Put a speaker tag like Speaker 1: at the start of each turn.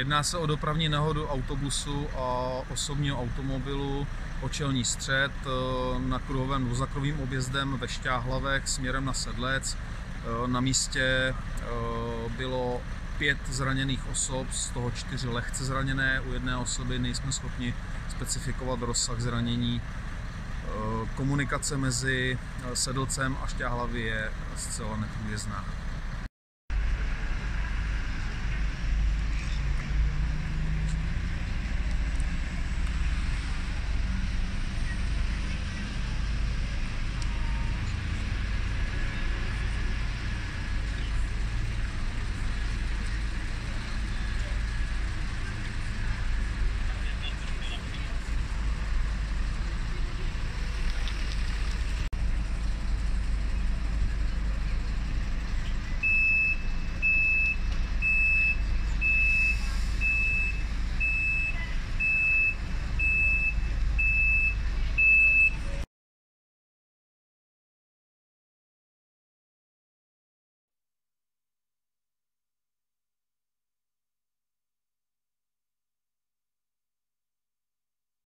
Speaker 1: Jedná se o dopravní nehodu autobusu a osobního automobilu, počelní střet na kruhovém dvouzakrovým objezdem ve Šťáhlavech směrem na Sedlec. Na místě bylo 5 zraněných osob, z toho 4 lehce zraněné. U jedné osoby nejsme schopni specifikovat rozsah zranění. Komunikace mezi Sedlcem a Šťáhlavy je zcela neprůjezdná.